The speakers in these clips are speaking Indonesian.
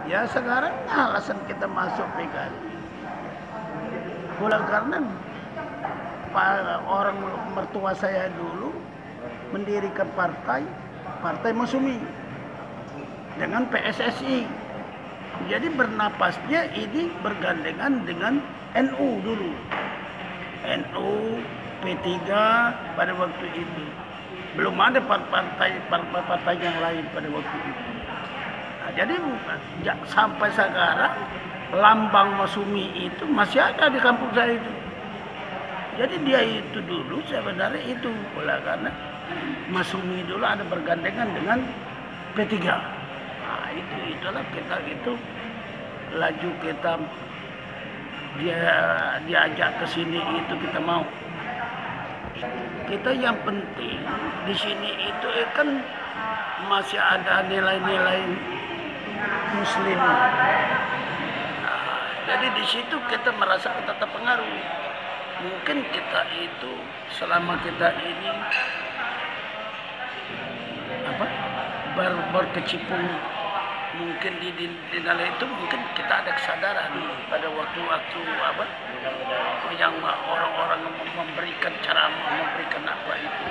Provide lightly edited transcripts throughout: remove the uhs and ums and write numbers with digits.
Ya sekarang alasan kita masuk PKB bukan karena orang mertua saya dulu mendirikan partai Masyumi dengan PSSI. Jadi bernapasnya ini bergandengan dengan NU dulu. NU, P3 pada waktu itu. Belum ada partai yang lain pada waktu itu. Nah, jadi sampai sekarang lambang Masyumi itu masih ada di kampung saya itu. Jadi dia itu dulu sebenarnya itu karena Masyumi dulu ada bergandengan dengan P3. Nah, itulah kita itu laju kita diajak ke sini itu kita mau. Kita yang penting di sini itu kan masih ada nilai-nilai Muslim. Nah, jadi di situ kita merasa kita terpengaruh. Mungkin kita itu selama kita ini berkecimpung mungkin di dalam itu mungkin kita ada kesadaran pada waktu-waktu yang orang-orang memberikan apa itu.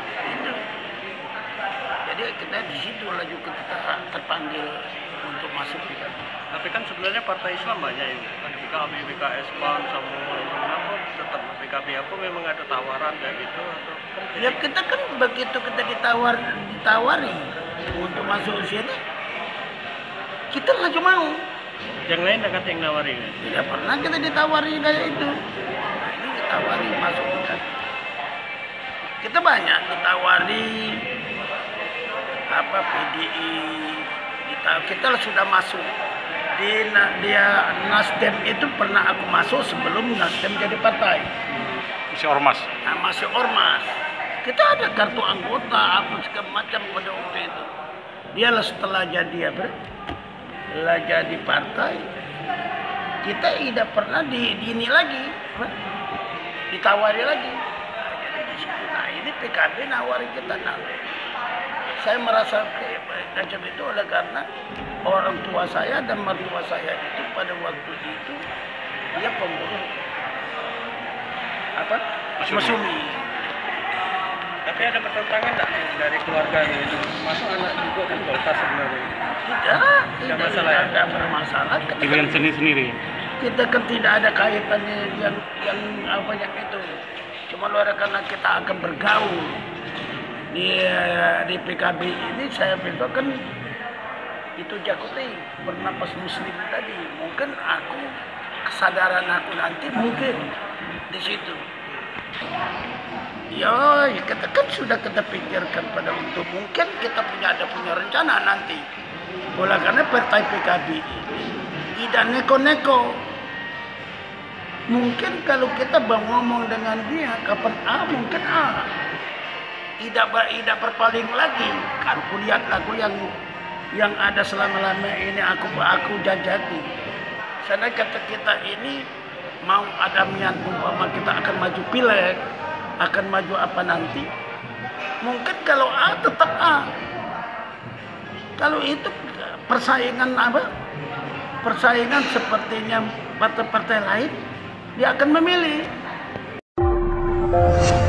Jadi kita di situ lagi kita terpanggil untuk masuk di sana. Tapi kan sebenarnya partai Islam banyak ini. Ada PKB, PKS, PAN, sama kenapa tetap PKB? Apa memang ada tawaran kayak gitu atau? Ya kita kan begitu kita ditawari untuk masuk sini, kita lagi mau. Yang lain ada kata yang nawari kan? Tidak pernah kita ditawari kayak itu. Nah, ini ditawari masuk kita. Kita banyak ditawari PDI. Kita sudah masuk di Nasdem itu pernah aku masuk sebelum Nasdem jadi partai. Masih ormas. Nah, masih ormas. Kita ada kartu anggota apa segala macam pada waktu itu. Dialah setelah jadi jadi partai, kita tidak pernah ini lagi, ditawari lagi. Nah, jadi di situ. Nah, ini PKB nawari kita. Nah, saya merasa macam itu oleh karena orang tua saya dan mertua saya itu pada waktu itu dia pengurus Masyumi. Tapi ada pertentangan nggak dari keluarga ini? Masuk anak juga kan Golkar sebenarnya. Tidak masalah ya? Tidak bermasalah. Pilihan sendiri-sendiri. Kita kan tidak ada kaitannya yang yang itu. Cuma karena kita akan bergaul di PKB ini, saya pikir kan itu Jakuti bernapas Muslim tadi. Mungkin kesadaran aku nanti mungkin di situ. Ya, kita kan sudah kita pikirkan pada waktu mungkin kita ada punya rencana nanti. Oleh karena partai PKB ini tidak neko-neko. Mungkin kalau kita ngomong dengan dia kapan mungkin tidak berpaling lagi. Kalau kulihat lagu yang ada selama-lama ini aku jajaki. Karena kata kita ini mau ada niat umpama kita akan maju pileg, akan maju apa nanti. Mungkin kalau tetap Kalau itu persaingan persaingan sepertinya partai-partai lain, dia akan memilih.